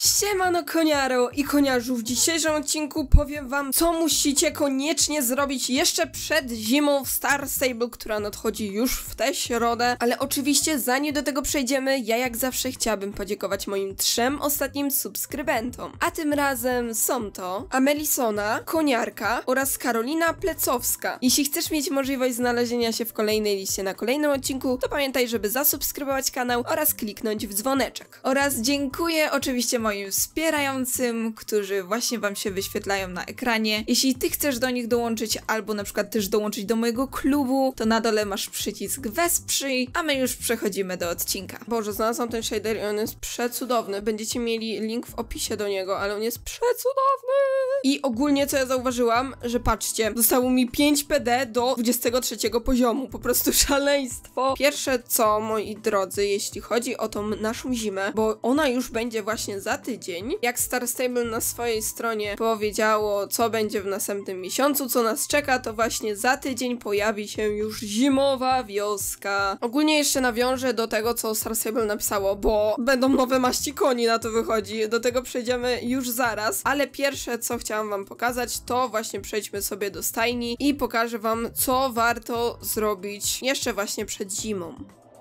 Siemano koniaro i koniarzu, w dzisiejszym odcinku powiem wam, co musicie koniecznie zrobić jeszcze przed zimą w Star Stable, która nadchodzi już w tę środę. Ale oczywiście zanim do tego przejdziemy, ja jak zawsze chciałabym podziękować moim 3 ostatnim subskrybentom. A tym razem są to Amelisona, Koniarka oraz Karolina Plecowska. Jeśli chcesz mieć możliwość znalezienia się w kolejnej liście na kolejnym odcinku, to pamiętaj, żeby zasubskrybować kanał oraz kliknąć w dzwoneczek. Oraz dziękuję oczywiście moim wspierającym, którzy właśnie wam się wyświetlają na ekranie. Jeśli ty chcesz do nich dołączyć, albo na przykład też dołączyć do mojego klubu, to na dole masz przycisk wesprzyj, a my już przechodzimy do odcinka. Boże, znalazłam ten shader i on jest przecudowny. Będziecie mieli link w opisie do niego, ale on jest przecudowny. I ogólnie co ja zauważyłam, że patrzcie, zostało mi 5 PD do 23 poziomu. Po prostu szaleństwo. Pierwsze co, moi drodzy, jeśli chodzi o tą naszą zimę, bo ona już będzie właśnie za tydzień. Jak Star Stable na swojej stronie powiedziało, co będzie w następnym miesiącu, co nas czeka, to właśnie za tydzień pojawi się już zimowa wioska. Ogólnie jeszcze nawiążę do tego, co Star Stable napisało, bo będą nowe maści koni, na to wychodzi. Do tego przejdziemy już zaraz, ale pierwsze, co chciałam wam pokazać, to właśnie przejdźmy sobie do stajni i pokażę wam, co warto zrobić jeszcze właśnie przed zimą.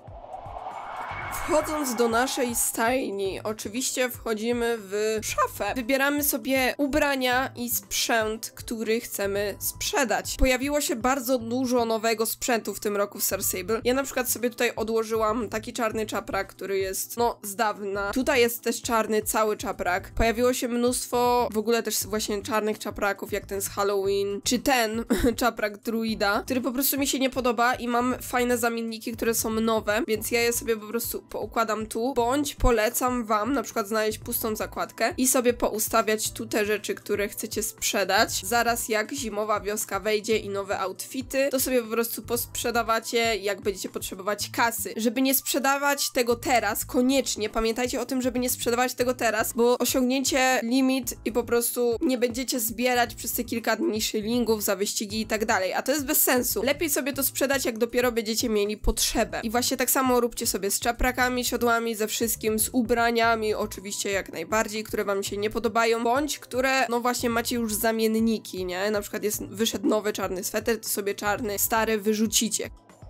Wchodząc do naszej stajni, oczywiście wchodzimy w szafę. Wybieramy sobie ubrania i sprzęt, który chcemy sprzedać. Pojawiło się bardzo dużo nowego sprzętu w tym roku w Star Stable. Ja na przykład sobie tutaj odłożyłam taki czarny czaprak, który jest, no, z dawna. Tutaj jest też czarny cały czaprak. Pojawiło się mnóstwo w ogóle też właśnie czarnych czapraków, jak ten z Halloween, czy ten czaprak druida, który po prostu mi się nie podoba i mam fajne zamienniki, które są nowe, więc ja je sobie po prostu poukładam tu, bądź polecam wam na przykład znaleźć pustą zakładkę i sobie poustawiać tu te rzeczy, które chcecie sprzedać. Zaraz jak zimowa wioska wejdzie i nowe outfity, to sobie po prostu posprzedawacie, jak będziecie potrzebować kasy. Żeby nie sprzedawać tego teraz, koniecznie pamiętajcie o tym, żeby nie sprzedawać tego teraz, bo osiągnięcie limit i po prostu nie będziecie zbierać przez te kilka dni shillingów za wyścigi i tak dalej, a to jest bez sensu. Lepiej sobie to sprzedać, jak dopiero będziecie mieli potrzebę. I właśnie tak samo róbcie sobie z czaprakami, siodłami, ze wszystkim, z ubraniami, oczywiście jak najbardziej, które wam się nie podobają, bądź które, no właśnie, macie już zamienniki, nie? Na przykład wyszedł nowy czarny sweter, to sobie czarny, stary wyrzucicie.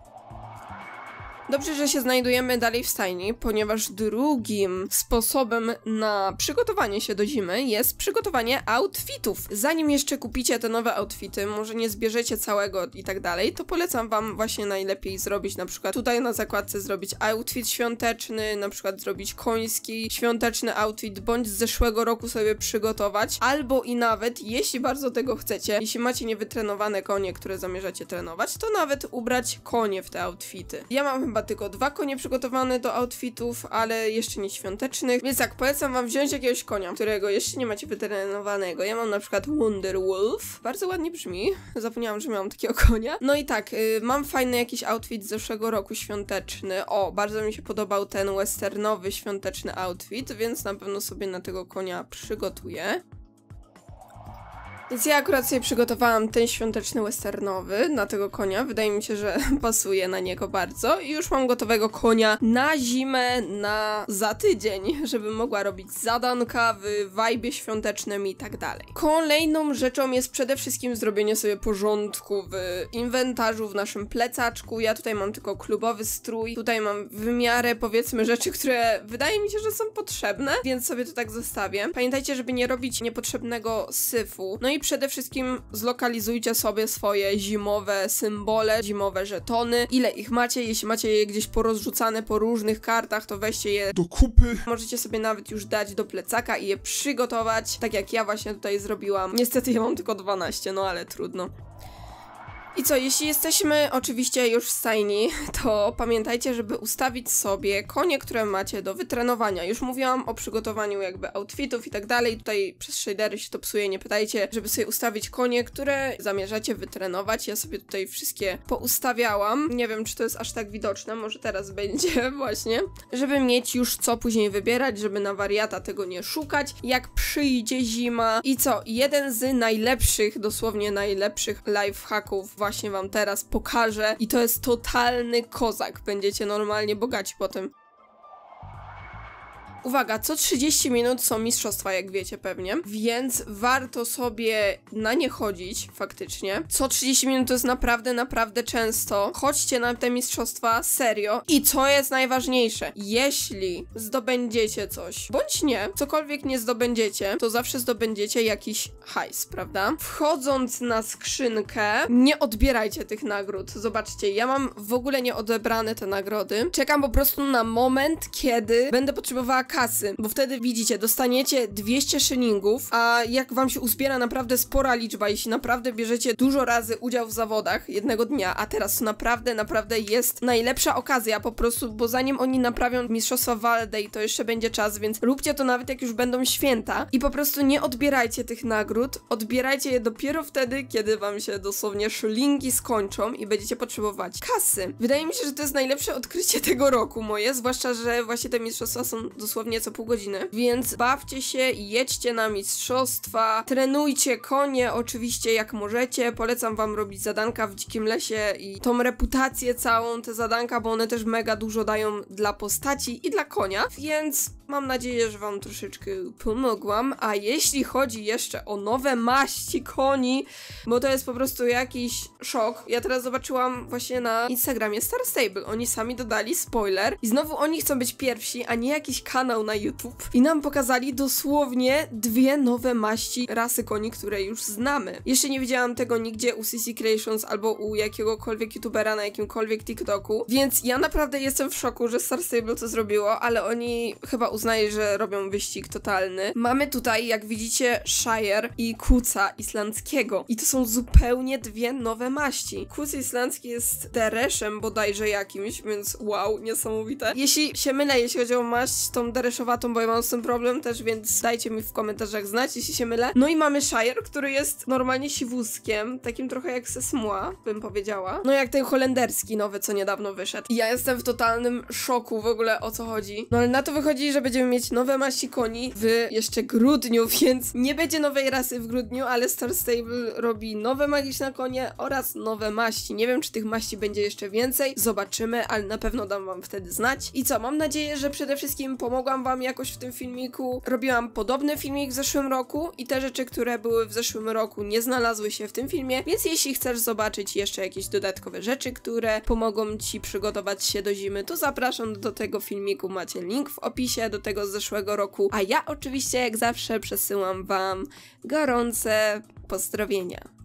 Dobrze, że się znajdujemy dalej w stajni, ponieważ drugim sposobem na przygotowanie się do zimy jest przygotowanie outfitów. Zanim jeszcze kupicie te nowe outfity, może nie zbierzecie całego i tak dalej, to polecam wam właśnie najlepiej zrobić na przykład tutaj na zakładce zrobić outfit świąteczny, na przykład zrobić koński świąteczny outfit, bądź z zeszłego roku sobie przygotować, albo i nawet, jeśli bardzo tego chcecie, jeśli macie niewytrenowane konie, które zamierzacie trenować, to nawet ubrać konie w te outfity. Ja mam chyba tylko 2 konie przygotowane do outfitów, ale jeszcze nie świątecznych, więc tak, polecam wam wziąć jakiegoś konia, którego jeszcze nie macie wytrenowanego. Ja mam na przykład Wonder Wolf, bardzo ładnie brzmi, zapomniałam, że miałam takiego konia. No i tak, mam fajny jakiś outfit z zeszłego roku świąteczny, o, bardzo mi się podobał ten westernowy świąteczny outfit, więc na pewno sobie na tego konia przygotuję. Więc ja akurat sobie przygotowałam ten świąteczny westernowy na tego konia. Wydaje mi się, że pasuje na niego bardzo. I już mam gotowego konia na zimę, na za tydzień, żeby mogła robić zadanka w wajbie świątecznym i tak dalej. Kolejną rzeczą jest przede wszystkim zrobienie sobie porządku w inwentarzu, w naszym plecaczku. Ja tutaj mam tylko klubowy strój. Tutaj mam w miarę, powiedzmy, rzeczy, które wydaje mi się, że są potrzebne, więc sobie to tak zostawię. Pamiętajcie, żeby nie robić niepotrzebnego syfu. No i przede wszystkim zlokalizujcie sobie swoje zimowe symbole, zimowe żetony. Ile ich macie? Jeśli macie je gdzieś porozrzucane po różnych kartach, to weźcie je do kupy. Możecie sobie nawet już dać do plecaka i je przygotować, tak jak ja właśnie tutaj zrobiłam. Niestety ja mam tylko 12, no ale trudno. I co, jeśli jesteśmy oczywiście już w stajni, to pamiętajcie, żeby ustawić sobie konie, które macie do wytrenowania. Już mówiłam o przygotowaniu jakby outfitów i tak dalej. Tutaj przez shadery się to psuje, nie pytajcie, żeby sobie ustawić konie, które zamierzacie wytrenować. Ja sobie tutaj wszystkie poustawiałam. Nie wiem, czy to jest aż tak widoczne, może teraz będzie właśnie. Żeby mieć już co później wybierać, żeby na wariata tego nie szukać. Jak przyjdzie zima. I co, jeden z najlepszych, dosłownie najlepszych lifehacków właśnie wam teraz pokażę i to jest totalny kozak. Będziecie normalnie bogaci po tym. Uwaga, co 30 minut są mistrzostwa, jak wiecie pewnie, więc warto sobie na nie chodzić faktycznie. Co 30 minut to jest naprawdę często. Chodźcie na te mistrzostwa, serio. I co jest najważniejsze, jeśli zdobędziecie coś, bądź nie, cokolwiek nie zdobędziecie, to zawsze zdobędziecie jakiś hajs, prawda? Wchodząc na skrzynkę, nie odbierajcie tych nagród. Zobaczcie, ja mam w ogóle nie odebrane te nagrody. Czekam po prostu na moment, kiedy będę potrzebowała kasy, bo wtedy widzicie, dostaniecie 200 szylingów, a jak wam się uzbiera naprawdę spora liczba, jeśli naprawdę bierzecie dużo razy udział w zawodach jednego dnia, a teraz naprawdę jest najlepsza okazja po prostu, bo zanim oni naprawią mistrzostwa Valday, to jeszcze będzie czas, więc róbcie to nawet jak już będą święta i po prostu nie odbierajcie tych nagród, odbierajcie je dopiero wtedy, kiedy wam się dosłownie szylingi skończą i będziecie potrzebować kasy. Wydaje mi się, że to jest najlepsze odkrycie tego roku moje, zwłaszcza, że właśnie te mistrzostwa są dosłownie co pół godziny, więc bawcie się, jedźcie na mistrzostwa, trenujcie konie oczywiście jak możecie, polecam wam robić zadanka w dzikim lesie i tą reputację całą, te zadanka, bo one też mega dużo dają dla postaci i dla konia, więc mam nadzieję, że wam troszeczkę pomogłam, a jeśli chodzi jeszcze o nowe maści koni, bo to jest po prostu jakiś szok. Ja teraz zobaczyłam właśnie na Instagramie Star Stable, oni sami dodali spoiler i znowu oni chcą być pierwsi, a nie jakiś kanał na YouTube i nam pokazali dosłownie 2 nowe maści rasy koni, które już znamy. Jeszcze nie widziałam tego nigdzie u CC Creations albo u jakiegokolwiek youtubera na jakimkolwiek TikToku, więc ja naprawdę jestem w szoku, że Star Stable to zrobiło, ale oni chyba uznaje, że robią wyścig totalny. Mamy tutaj, jak widzicie, Shire i Kuca islandzkiego. I to są zupełnie 2 nowe maści. Kuc islandzki jest dereszem bodajże jakimś, więc wow, niesamowite. Jeśli się mylę, jeśli chodzi o maść tą dereszowatą, bo ja mam z tym problem też, więc dajcie mi w komentarzach znać, jeśli się mylę. No i mamy Shire, który jest normalnie siwuskiem, takim trochę jak Sesmua, bym powiedziała. No jak ten holenderski nowy, co niedawno wyszedł. I ja jestem w totalnym szoku w ogóle, o co chodzi. No ale na to wychodzi, że będziemy mieć nowe maści koni w jeszcze grudniu, więc nie będzie nowej rasy w grudniu, ale Star Stable robi nowe magiczne konie oraz nowe maści. Nie wiem, czy tych maści będzie jeszcze więcej, zobaczymy, ale na pewno dam wam wtedy znać. I co, mam nadzieję, że przede wszystkim pomogłam wam jakoś w tym filmiku. Robiłam podobny filmik w zeszłym roku i te rzeczy, które były w zeszłym roku, nie znalazły się w tym filmie, więc jeśli chcesz zobaczyć jeszcze jakieś dodatkowe rzeczy, które pomogą ci przygotować się do zimy, to zapraszam do tego filmiku, macie link w opisie do tego z zeszłego roku, a ja oczywiście jak zawsze przesyłam wam gorące pozdrowienia.